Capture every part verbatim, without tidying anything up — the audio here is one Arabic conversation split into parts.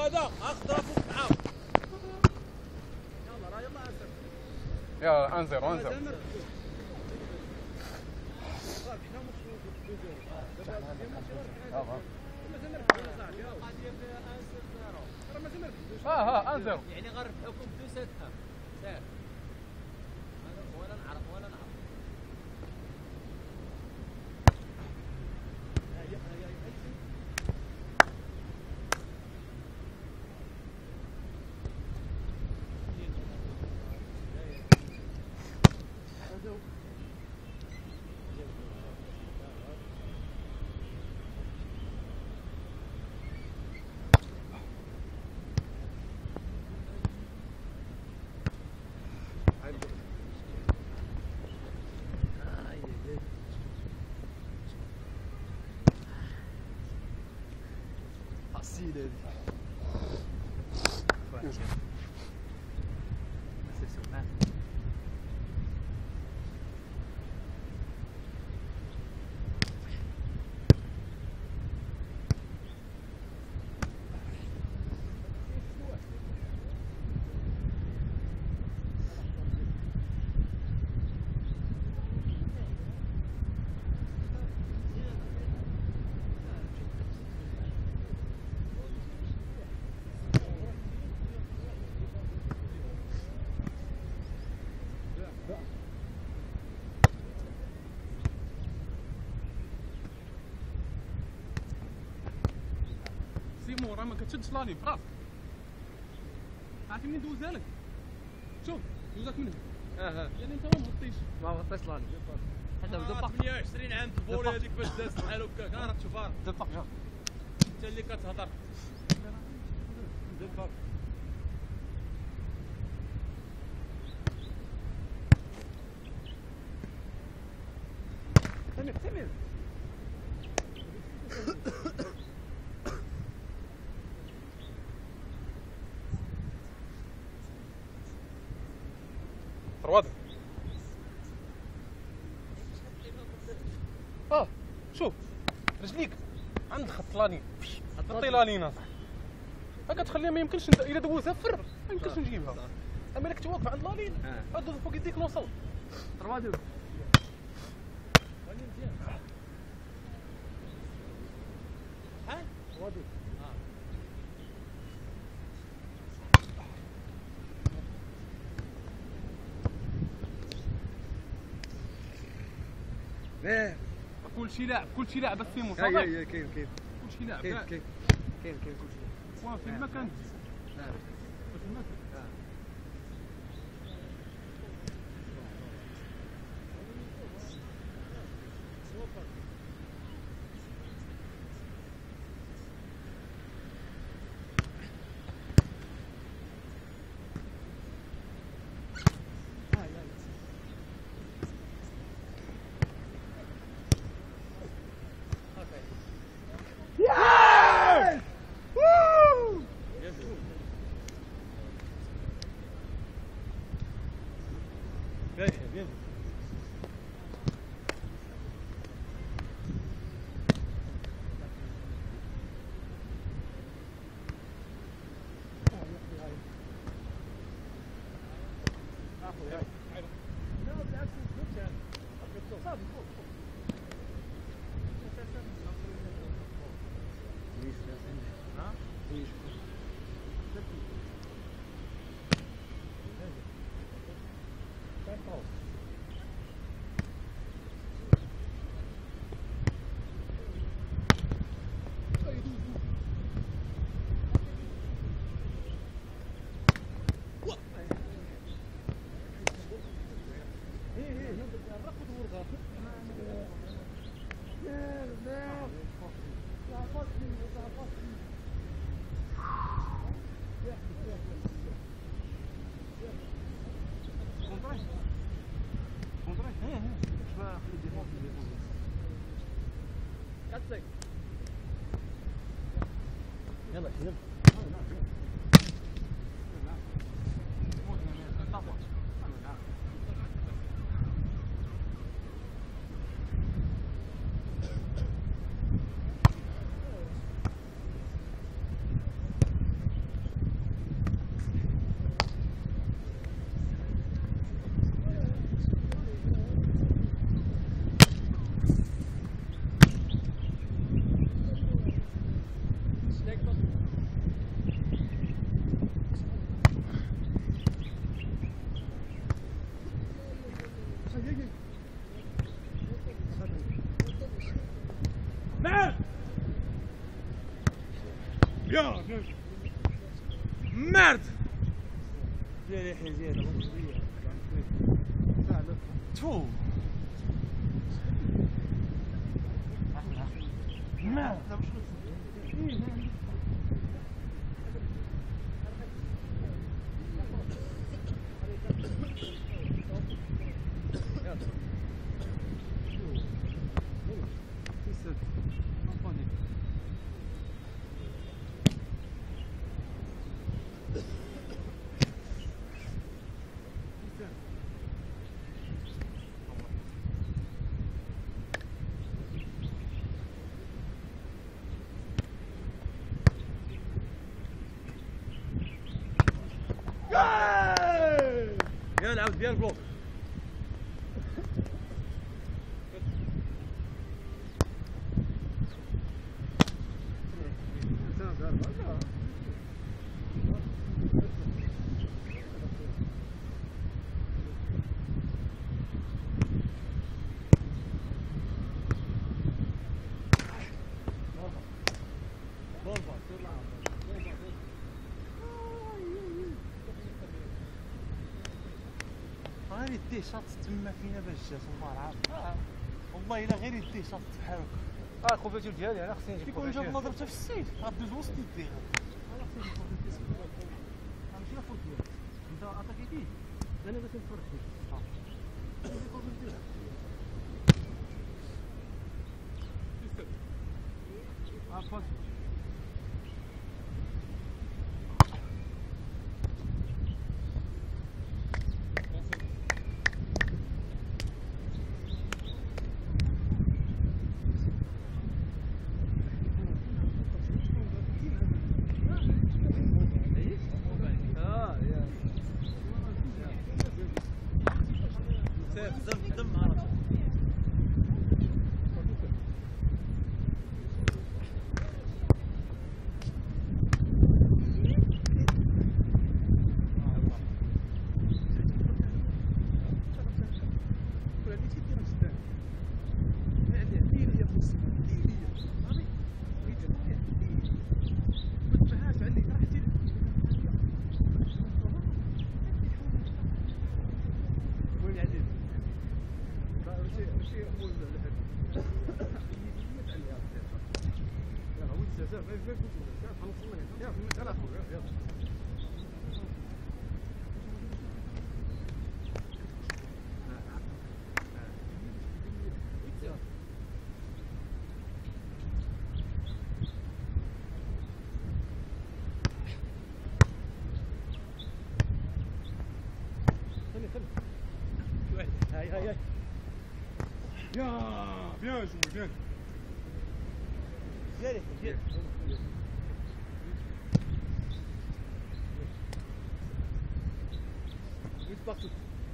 هذا اخضر فوق معاهم. يلا راه يلا انزل. يلا انزل انزل. ها ها انزل. يعني غنربحوكم بدون سات ام. سير. ولا نعرف ولا نعرف. حسيت هذه سيمو راه ما كتشدش لاني فراسك. عرفتي منين دوزها لك؟ شوف دوزات من هنا. اه اه يعني انت ما مغطيش. ما غطيتش لاني حتى بدو باق ثمانية وعشرين عام البوري هذيك باش دازت بحال هكاك ها راك تشوفها بدو باق جا انت اللي كتهضر. بدو باق تمام تمام رواد. اه شوف رجليك عند خط لاني غطي لانينا صح. هكا تخليها ما يمكنش الا دوزها فر ما يمكنش نجيبها. اما الا كنت واقف عند لانين غدوز فوق يديك نوصل. رواد شحال؟ رواد ايه كلشي لاعب كلشي لاعب السيمو هاي صافي. هاي كاين كاين كلشي لاعب كاين كاع. كاين كاين كاين كلشي واه فين ما كان اه فين ما كان. اه يلا يلا يا مرد يا ريحه زياده تفو مرد يا نعاود بيان البلوك غير يديه شاط تما فينا باش جات الله العظيم والله الا غير يديه شاط بحال هكا اه خوفتي ديالي انا خصني نجيب كيكون جاب نظرته في السيف غدوز وسط يديه انا خصني نجيب غنمشي لفوق ديالك انت اتاكيتي انا باش نفرق فيك اه فوت هاي هاي هاي يا بيان joué بيان ديالي ديالي partout.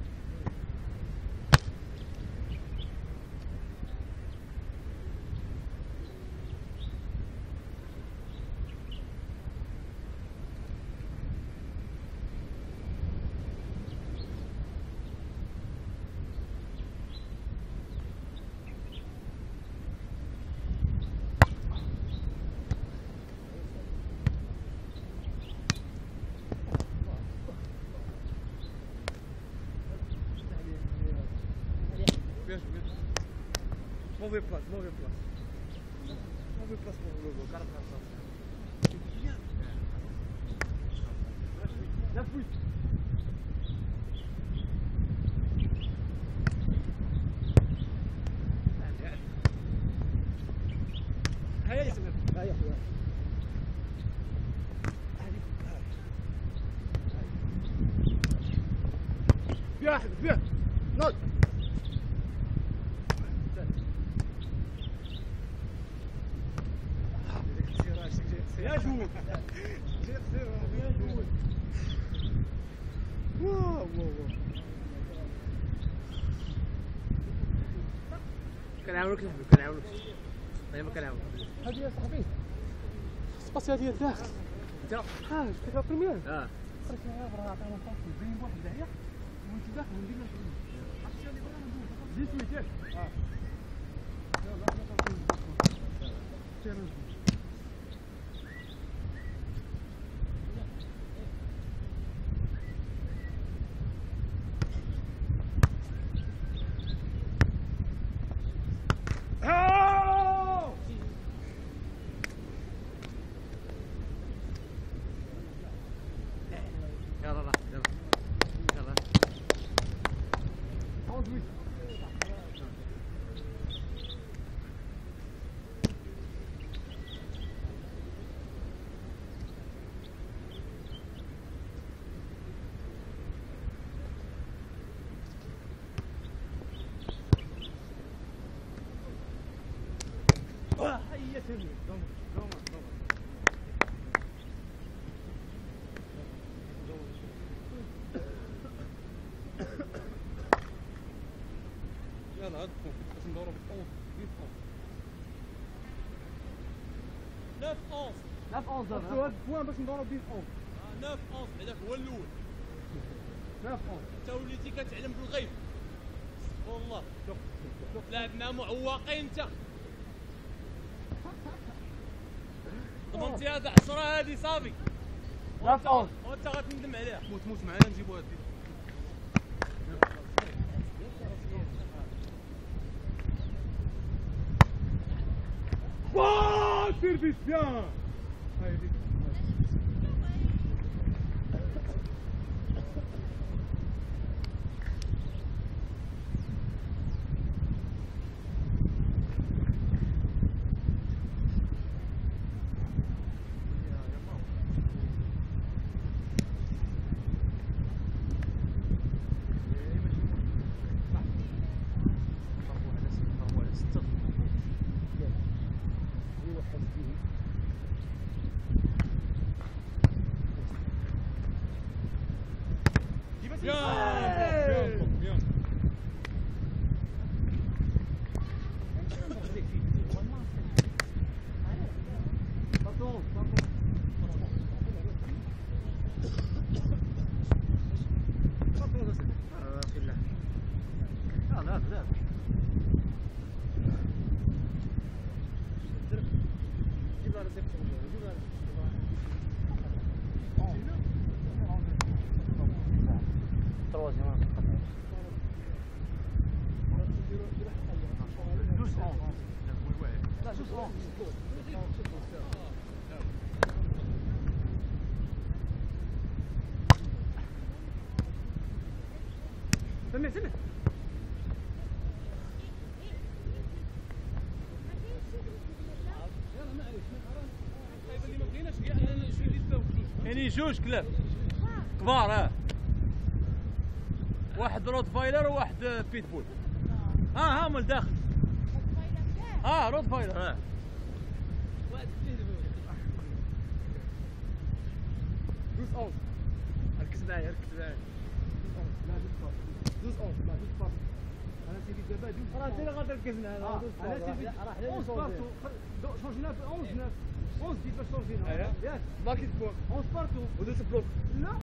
Mauvais place, mauvais place. Mauvais place pour le logo, cara de ração. Já fui. هيا يا سيدي هيا يا في واحد في واحد نوت يا جود يا جود واو واو واو كنعاونوك نحبك كنعاونوك دايما كنعاونوك هادي يا صاحبي الباسيه ديال الداخل انت اه شفتك لا بريمير اه قلت لها راه عطانا فاصل بين واحد دعيه وانت داخل وندير لك عرفتي اللي بغينا ندوز زيد شويه ياك اه يلا حنا كنمشيو يلا راح يلا يلا حيتني دوما دوما دوما يلا هادكم باش ندورو بالطون بالطون neuf onze neuf onze هاد البوان باش ندورو بيه طون neuf onze هذاك هو الاول neuf onze انت وليتي كتعلم بالغيب والله لاعب مع معوقين انت ضمنتي هذا عشرة هادي صافي neuf onze وانت غتندم عليها موت موت معايا نجيبو هادي واه سيرفيس بيان هايدي بيان بيان سمع سمع اللي ما بغيناش كاع انا شويه اللي تباو كاينين جوج كلاب كبار اه واحد رود فايلر وواحد بيتبول اه ها هما لداخل اه رود فايلر اه دوز اونز ركز معايا ركز معايا لا دوز باس دوز اونز لا دوز باس انا سيدي دابا دوز راه انت اللي غتركز معايا اه انا سيدي اونز بارتو شونجينا في اونز neuf اونز ديما شونجينا ياك ماركت بوان اونز بارتو ودوز بلوك لا